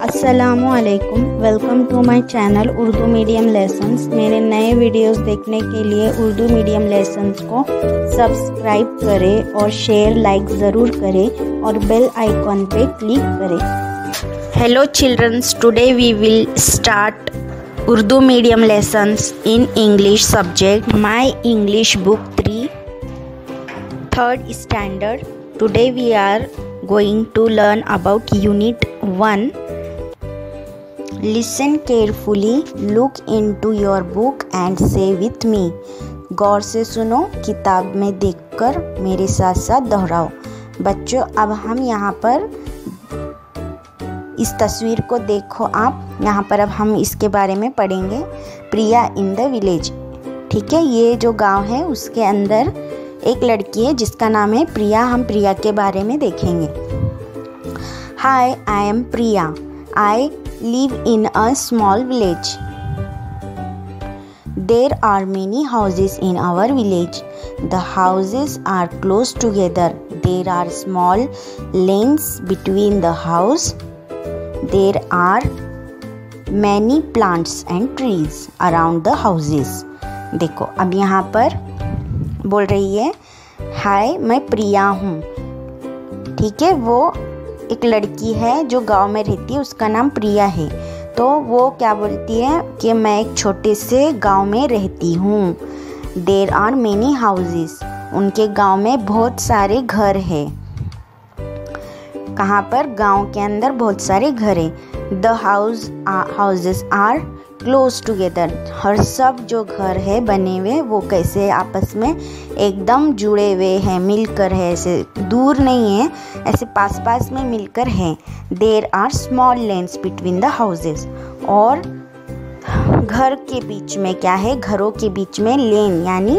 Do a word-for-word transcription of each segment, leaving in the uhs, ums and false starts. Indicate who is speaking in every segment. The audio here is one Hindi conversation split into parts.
Speaker 1: अस्सलामुअलैकुम, welcome to my channel Urdu medium lessons. मेरे नए वीडियोस देखने के लिए उर्दू मीडियम लेसन्स को सब्सक्राइब करें और शेयर लाइक ज़रूर करें और बेल आइकॉन पे क्लिक करें। Hello childrens, today we will start Urdu medium lessons in English subject my English book three third standard. Today we are going to learn about unit one. Listen carefully, look into your book and say with me. गौर से सुनो, किताब में देखकर मेरे साथ साथ दोहराओ। बच्चों, अब हम यहाँ पर इस तस्वीर को देखो आप। यहाँ पर अब हम इसके बारे में पढ़ेंगे। प्रिया इन द विलेज, ठीक है। ये जो गांव है उसके अंदर एक लड़की है जिसका नाम है प्रिया। हम प्रिया के बारे में देखेंगे। Hi, I am Priya. I live in a small village. There are many houses in our village. The houses are close together. There are small lanes between the house. There are many plants and trees around the houses. देखो, अब यहाँ पर बोल रही है हाय, मैं प्रिया हूँ, ठीक है। वो एक लड़की है जो गांव में रहती है, उसका नाम प्रिया है। तो वो क्या बोलती है कि मैं एक छोटे से गांव में रहती हूँ। देयर आर मेनी हाउसेस, उनके गांव में बहुत सारे घर हैं। कहाँ पर? गांव के अंदर बहुत सारे घर हैं। The house houses are close together. हर सब जो घर है बने हुए वो कैसे आपस में एकदम जुड़े हुए हैं, मिलकर है, ऐसे दूर नहीं है, ऐसे पास पास में मिलकर हैं। There are small lanes between the houses. और घर के बीच में क्या है? घरों के बीच में लेन यानी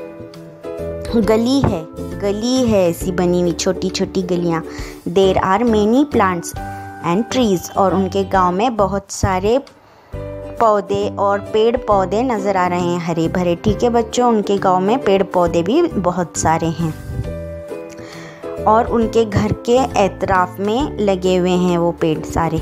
Speaker 1: गली है, गली है ऐसी बनी हुई, छोटी छोटी गलियाँ। There are many plants and trees, और उनके गांव में बहुत सारे पौधे और पेड़ पौधे नज़र आ रहे हैं, हरे भरे, ठीक है बच्चों। उनके गांव में पेड़ पौधे भी बहुत सारे हैं और उनके घर के एतराफ में लगे हुए हैं वो पेड़ सारे।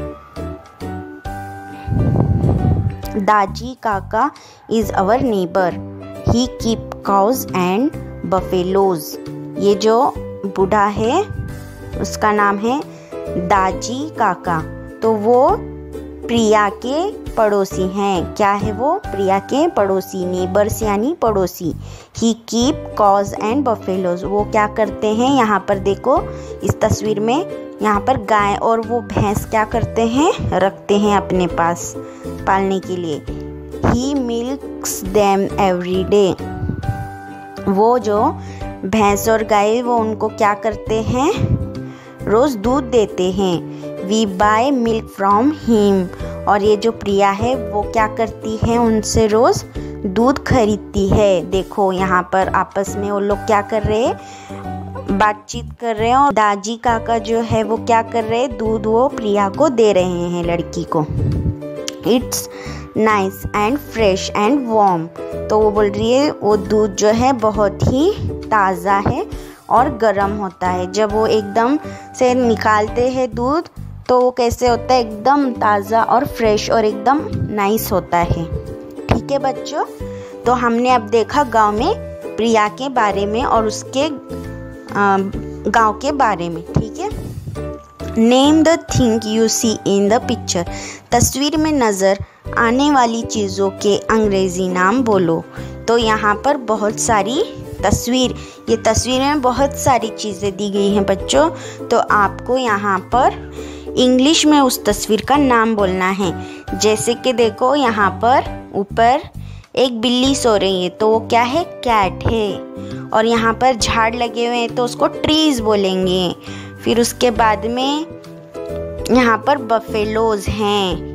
Speaker 1: दाजी काका is our neighbour. He keep cows and buffaloes. ये जो बूढ़ा है उसका नाम है दाजी काका। तो वो प्रिया के पड़ोसी हैं। क्या है वो? प्रिया के पड़ोसी, नेबर्स यानी पड़ोसी। He keep cows and buffaloes, वो क्या करते हैं? यहाँ पर देखो इस तस्वीर में, यहाँ पर गाय और वो भैंस क्या करते हैं? रखते हैं अपने पास पालने के लिए। He milks them every day. वो जो भैंस और गाय वो उनको क्या करते हैं? रोज़ दूध देते हैं। We buy milk from him, और ये जो प्रिया है वो क्या करती है? उनसे रोज़ दूध खरीदती है। देखो यहाँ पर आपस में वो लोग क्या कर रहे हैं? बातचीत कर रहे हैं। और दाजी काका जो है वो क्या कर रहे हैं? दूध वो प्रिया को दे रहे हैं, लड़की को। It's nice and fresh and warm. तो वो बोल रही है वो दूध जो है बहुत ही ताज़ा है और गर्म होता है। जब वो एकदम से निकालते हैं दूध तो वो कैसे होता है? एकदम ताज़ा और फ्रेश और एकदम नाइस होता है, ठीक है बच्चों। तो हमने अब देखा गांव में प्रिया के बारे में और उसके गांव के बारे में, ठीक है। Name the thing you see in the picture. तस्वीर में नज़र आने वाली चीज़ों के अंग्रेज़ी नाम बोलो। तो यहाँ पर बहुत सारी तस्वीर, ये तस्वीर में बहुत सारी चीज़ें दी गई हैं बच्चों। तो आपको यहाँ पर इंग्लिश में उस तस्वीर का नाम बोलना है। जैसे कि देखो यहाँ पर ऊपर एक बिल्ली सो रही है, तो वो क्या है? कैट है। और यहाँ पर झाड़ लगे हुए हैं तो उसको ट्रीज बोलेंगे। फिर उसके बाद में यहाँ पर बफेलोज हैं,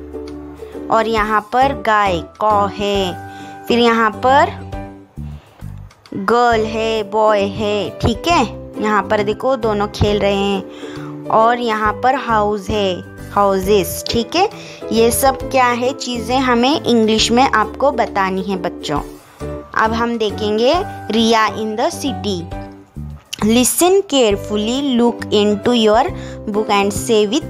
Speaker 1: और यहाँ पर गाय कॉ है। फिर यहाँ पर गर्ल है, बॉय है, ठीक है। यहाँ पर देखो दोनों खेल रहे हैं। और यहाँ पर हाउस है, हाउसेस, ठीक है। ये सब क्या है? चीज़ें हमें इंग्लिश में आपको बतानी है बच्चों। अब हम देखेंगे Riya in the city. Listen carefully, look into your book and say with me.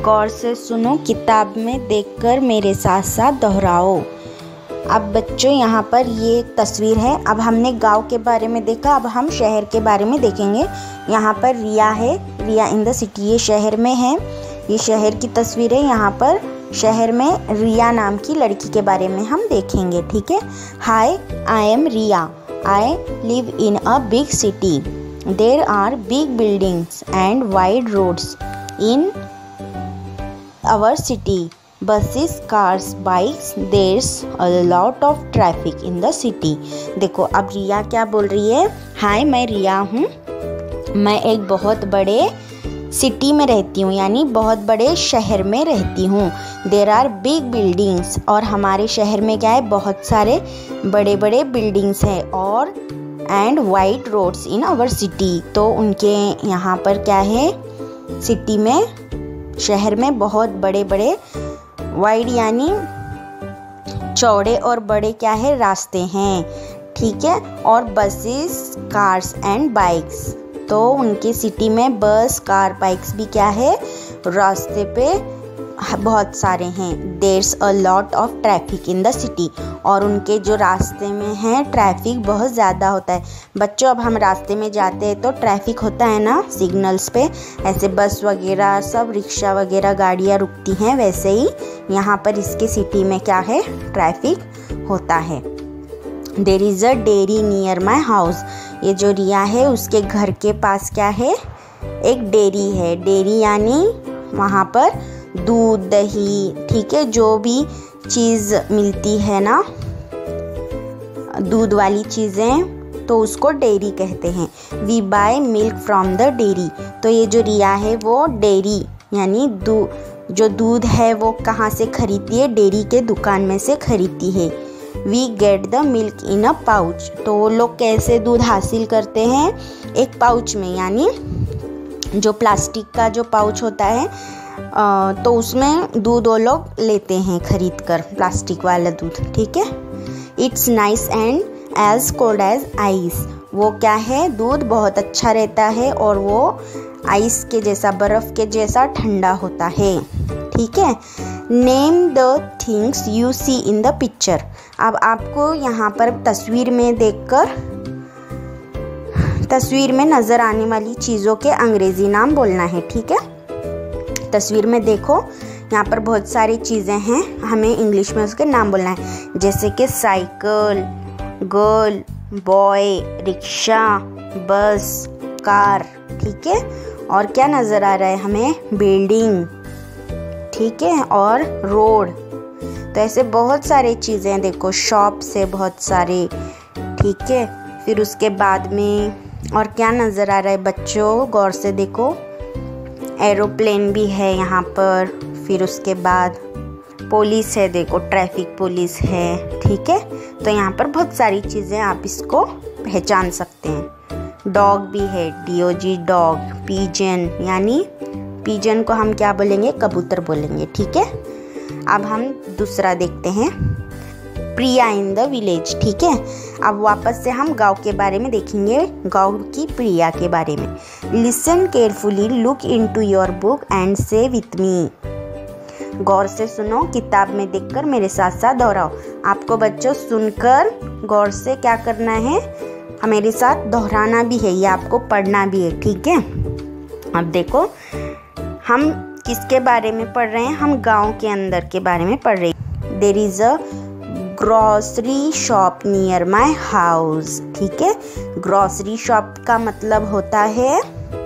Speaker 1: गौर से सुनो, किताब में देखकर मेरे साथ साथ दोहराओ। अब बच्चों यहाँ पर ये तस्वीर है। अब हमने गांव के बारे में देखा, अब हम शहर के बारे में देखेंगे। यहाँ पर रिया है, रिया इन द सिटी, ये शहर में है, ये शहर की तस्वीर है। यहाँ पर शहर में रिया नाम की लड़की के बारे में हम देखेंगे, ठीक है। Hi, I am Riya, I live in a big city, there are big buildings and wide roads in our city, buses, cars, bikes, there's a lot of traffic in the city। देखो अब रिया क्या बोल रही है, हाय मैं रिया हूँ, मैं एक बहुत बड़े सिटी में रहती हूँ, यानी बहुत बड़े शहर में रहती हूँ। देर आर बिग बिल्डिंग्स, और हमारे शहर में क्या है, बहुत सारे बड़े बड़े बिल्डिंग्स हैं, और and wide roads in our city, तो उनके यहाँ पर क्या है, सिटी में, शहर में बहुत बड़े बड़े, वाइड यानी चौड़े और बड़े क्या है, रास्ते हैं, ठीक है। और बसेस, कार्स एंड बाइक्स, तो उनके सिटी में बस, कार, बाइक्स भी क्या है, रास्ते पे बहुत सारे हैं। There's a lot of traffic in the city, और उनके जो रास्ते में हैं ट्रैफिक बहुत ज़्यादा होता है। बच्चों अब हम रास्ते में जाते हैं तो ट्रैफिक होता है ना, सिग्नल्स पे, ऐसे बस वगैरह सब, रिक्शा वगैरह गाड़ियाँ रुकती हैं, वैसे ही यहाँ पर इसके सिटी में क्या है, ट्रैफिक होता है। There is a dairy near my house, ये जो रिया है उसके घर के पास क्या है, एक डेयरी है। डेयरी यानी वहाँ पर दूध, दही, ठीक है, जो भी चीज़ मिलती है ना, दूध वाली चीज़ें, तो उसको डेयरी कहते हैं। We buy milk from the dairy, तो ये जो रिया है वो डेयरी यानी दू जो दूध है वो कहाँ से खरीदती है, डेयरी के दुकान में से खरीदती है। We get the milk in a pouch, तो वो लोग कैसे दूध हासिल करते हैं, एक पाउच में, यानी जो प्लास्टिक का जो पाउच होता है, तो उसमें दूध वो लोग लेते हैं खरीद कर, प्लास्टिक वाला दूध, ठीक है। It's nice and as cold as ice, वो क्या है, दूध बहुत अच्छा रहता है और वो आइस के जैसा, बर्फ़ के जैसा ठंडा होता है, ठीक है। Name the things you see in the picture, अब आपको यहाँ पर तस्वीर में देखकर, तस्वीर में नज़र आने वाली चीज़ों के अंग्रेज़ी नाम बोलना है, ठीक है। तस्वीर में देखो, यहाँ पर बहुत सारी चीज़ें हैं, हमें इंग्लिश में उसके नाम बोलना है, जैसे कि cycle, girl, boy, rickshaw, bus, car, ठीक है। और क्या नज़र आ रहा है हमें, बिल्डिंग, ठीक है, और रोड, तो ऐसे बहुत सारी चीज़ें देखो, शॉप्स है बहुत सारे, ठीक है। फिर उसके बाद में और क्या नज़र आ रहा है बच्चों, गौर से देखो, एरोप्लेन भी है यहाँ पर। फिर उसके बाद पुलिस है, देखो ट्रैफिक पुलिस है, ठीक है। तो यहाँ पर बहुत सारी चीज़ें आप इसको पहचान सकते हैं। डॉग भी है, D O G dog, pigeon, यानी पीजन को हम क्या बोलेंगे, कबूतर बोलेंगे, ठीक है। अब हम दूसरा देखते हैं, प्रिया इन द विलेज, ठीक है। अब वापस से हम गांव के बारे में देखेंगे, गांव की प्रिया के बारे में। Listen carefully, look into your book and say with me, गौर से सुनो, किताब में देखकर मेरे साथ साथ दोहराओ। आपको बच्चों सुनकर गौर से क्या करना है, मेरे साथ दोहराना भी है, ये आपको पढ़ना भी है, ठीक है। अब देखो हम किसके बारे में पढ़ रहे हैं, हम गांव के अंदर के बारे में पढ़ रहे हैं। There is a grocery shop near my house, ठीक है। ग्रॉसरी शॉप का मतलब होता है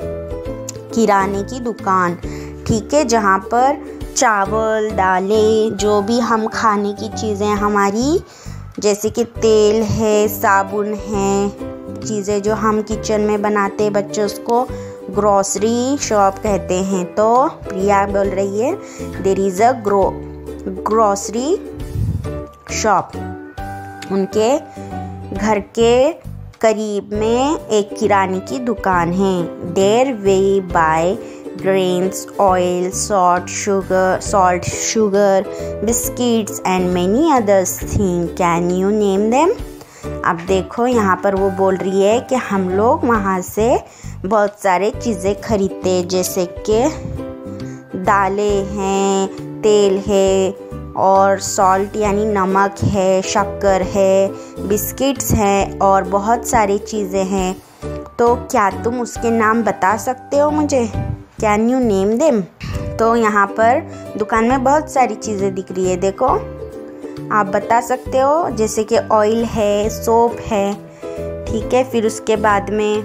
Speaker 1: किराने की दुकान, ठीक है, जहाँ पर चावल, दालें, जो भी हम खाने की चीज़ें हमारी, जैसे कि तेल है, साबुन है, चीज़ें जो हम किचन में बनाते हैं बच्चों, उसको ग्रॉसरी शॉप कहते हैं। तो प्रिया बोल रही है, there is a gro grocery shop, उनके घर के करीब में एक किराने की दुकान है। There they buy grains, oil, salt, sugar, salt, sugar, biscuits and many other things. Can you name them? अब देखो यहाँ पर वो बोल रही है कि हम लोग वहाँ से बहुत सारे चीज़ें खरीदते, जैसे कि दालें हैं, तेल है और सॉल्ट यानी नमक है, शक्कर है, बिस्किट्स हैं और बहुत सारी चीज़ें हैं। तो क्या तुम उसके नाम बता सकते हो मुझे? Can you name them? तो यहाँ पर दुकान में बहुत सारी चीज़ें दिख रही है, देखो आप बता सकते हो, जैसे कि ऑयल है, सोप है, ठीक है। फिर उसके बाद में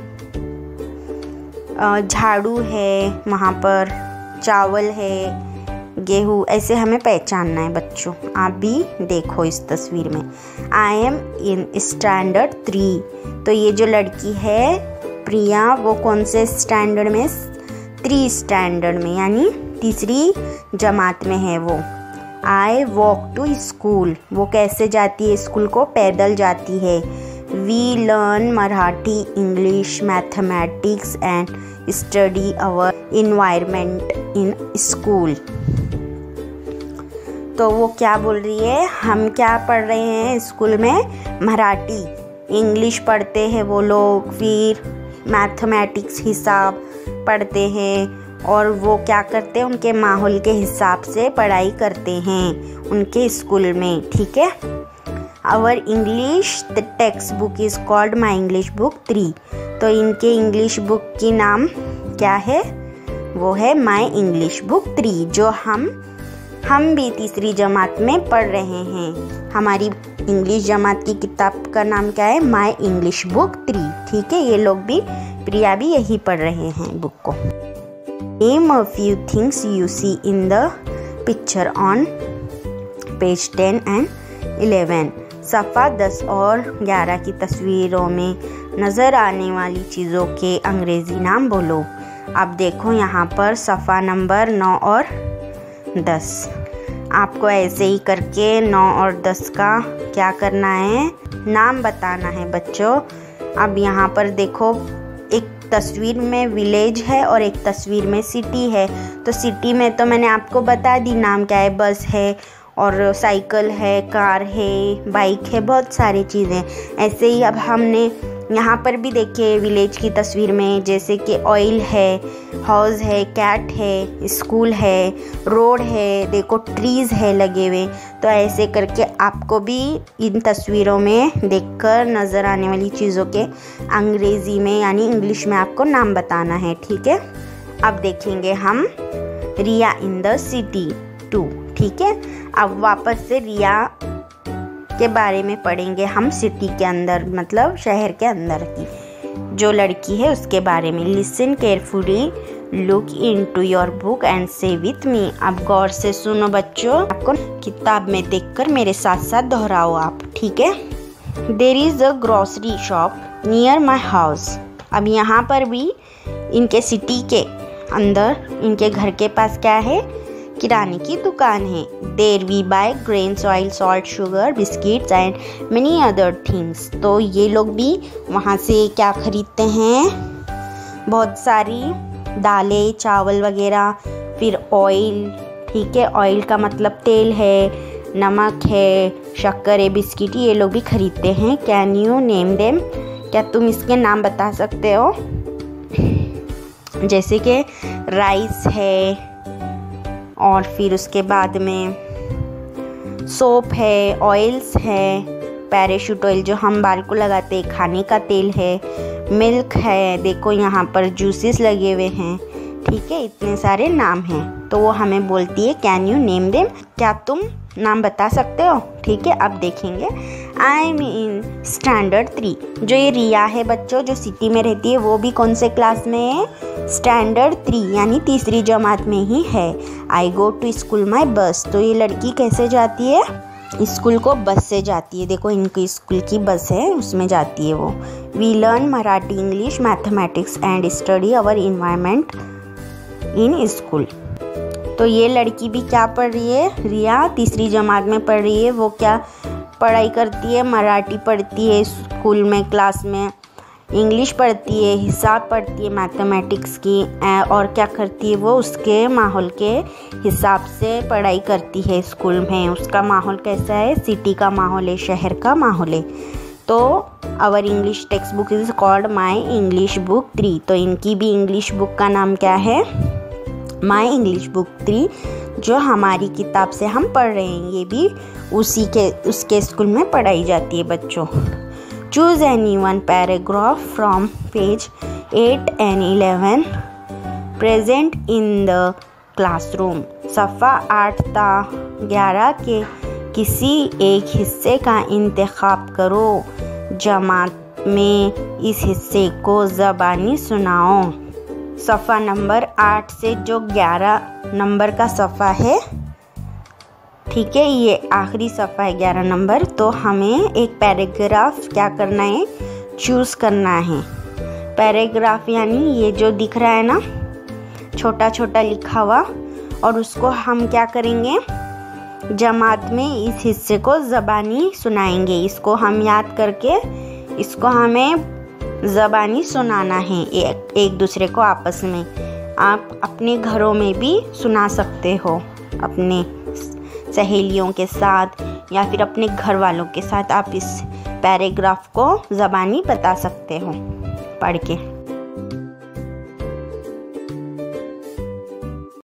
Speaker 1: झाड़ू है, वहाँ पर चावल है, गेहूँ, ऐसे हमें पहचानना है बच्चों। आप भी देखो इस तस्वीर में। I am in standard three. तो ये जो लड़की है प्रिया, वो कौन से स्टैंडर्ड में? थ्री स्टैंडर्ड में, यानी तीसरी जमात में है वो। I walk to school. वो कैसे जाती है स्कूल को? पैदल जाती है। We learn Marathi, English, mathematics and study our environment in school. तो वो क्या बोल रही है? हम क्या पढ़ रहे हैं स्कूल में? मराठी, इंग्लिश पढ़ते हैं वो लोग, फिर मैथमेटिक्स हिसाब पढ़ते हैं, और वो क्या करते हैं? उनके माहौल के हिसाब से पढ़ाई करते हैं उनके स्कूल में, ठीक है। Our English the text book is called my English book three. तो इनके इंग्लिश बुक की नाम क्या है? वो है माई इंग्लिश बुक थ्री, जो हम हम भी तीसरी जमात में पढ़ रहे हैं। हमारी इंग्लिश जमात की किताब का नाम क्या है? माई इंग्लिश बुक थ्री, ठीक है। ये लोग भी, प्रिया भी यही पढ़ रहे हैं बुक को। Name a few things you see in the picture on page ten and eleven. सफ़ा दस और ग्यारह की तस्वीरों में नज़र आने वाली चीज़ों के अंग्रेज़ी नाम बोलो। अब देखो यहाँ पर सफ़ा नंबर नौ और दस। आपको ऐसे ही करके नौ और दस का क्या करना है? नाम बताना है बच्चों। अब यहाँ पर देखो, एक तस्वीर में विलेज है और एक तस्वीर में सिटी है। तो सिटी में तो मैंने आपको बता दी नाम क्या है, बस है और साइकिल है, कार है, बाइक है, बहुत सारी चीज़ें। ऐसे ही अब हमने यहाँ पर भी देखिए विलेज की तस्वीर में, जैसे कि ऑयल है, हाउस है, कैट है, स्कूल है, रोड है, देखो ट्रीज़ है लगे हुए। तो ऐसे करके आपको भी इन तस्वीरों में देखकर नज़र आने वाली चीज़ों के अंग्रेज़ी में यानी इंग्लिश में आपको नाम बताना है, ठीक है। अब देखेंगे हम Riya in the city two, ठीक है। अब वापस से रिया के बारे में पढ़ेंगे हम, सिटी के अंदर मतलब शहर के अंदर की जो लड़की है उसके बारे में। Listen carefully, look into your book and say with me. अब गौर से सुनो बच्चों, आपको किताब में देखकर मेरे साथ साथ दोहराओ आप, ठीक है। There is a grocery shop near my house. अब यहाँ पर भी इनके सिटी के अंदर, इनके घर के पास क्या है? किराने की दुकान है। There we buy grains, oil, salt, sugar, biscuits and many other things. तो ये लोग भी वहाँ से क्या खरीदते हैं? बहुत सारी दालें, चावल वगैरह, फिर ऑयल, ठीक है। ऑयल का मतलब तेल है, नमक है, शक्कर है, बिस्किट, ये लोग भी खरीदते हैं। Can you name them? क्या तुम इसके नाम बता सकते हो? जैसे कि राइस है, और फिर उसके बाद में सोप है, ऑयल्स है, पैराशूट ऑयल जो हम बाल को लगाते हैं, खाने का तेल है, मिल्क है, देखो यहाँ पर जूसेस लगे हुए हैं, ठीक है। इतने सारे नाम हैं। तो वो हमें बोलती है कैन यू नेम देम? क्या तुम नाम बता सकते हो? ठीक है। अब देखेंगे I am in standard three. जो ये रिया है बच्चों, जो सिटी में रहती है, वो भी कौन से क्लास में है? स्टैंडर्ड थ्री, यानी तीसरी जमात में ही है। आई गो टू स्कूल माई बस। तो ये लड़की कैसे जाती है? स्कूल को बस से जाती है। देखो इनकी स्कूल की बस है, उसमें जाती है वो। We learn Marathi, English, mathematics and study our environment in school. तो ये लड़की भी क्या पढ़ रही है? रिया तीसरी जमात में पढ़ रही है। वो क्या पढ़ाई करती है? मराठी पढ़ती है स्कूल में, क्लास में, इंग्लिश पढ़ती है, हिसाब पढ़ती है मैथमेटिक्स की, और क्या करती है वो? उसके माहौल के हिसाब से पढ़ाई करती है स्कूल में। उसका माहौल कैसा है? सिटी का माहौल है, शहर का माहौल है। तो our English text book is called my English book three. तो इनकी भी इंग्लिश बुक का नाम क्या है? माई इंग्लिश बुक थ्री जो हमारी किताब से हम पढ़ रहे हैं, ये भी उसी के उसके स्कूल में पढ़ाई जाती है बच्चों। Choose any one paragraph from page eight and eleven present in the classroom. सफ़ा आठ ता ग्यारह के किसी एक हिस्से का इंतखाब करो। जमात में इस हिस्से को ज़बानी सुनाओ। सफ़ा नंबर आठ से जो ग्यारह नंबर का सफ़ा है, ठीक है, ये आखिरी सफ़ा है ग्यारह नंबर। तो हमें एक पैराग्राफ क्या करना है, चूज़ करना है। पैराग्राफ यानी ये जो दिख रहा है ना, छोटा छोटा लिखा हुआ, और उसको हम क्या करेंगे, जमात में इस हिस्से को ज़बानी सुनाएंगे। इसको हम याद करके इसको हमें ज़बानी सुनाना है एक एक दूसरे को आपस में। आप अपने घरों में भी सुना सकते हो, अपने सहेलियों के साथ या फिर अपने घर वालों के साथ आप इस पैराग्राफ को ज़बानी बता सकते हो पढ़ के।